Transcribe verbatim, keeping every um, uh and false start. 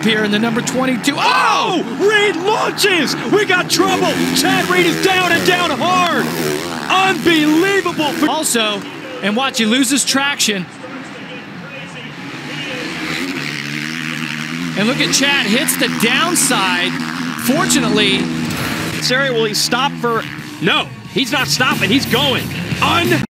up here in the number twenty-two. Oh! Reed launches! We got trouble! Chad Reed is down and down hard! Unbelievable! Also, and watch, he loses traction. And look at Chad, hits the downside. Fortunately, Sarah, will he stop for... No, he's not stopping. He's going. Un...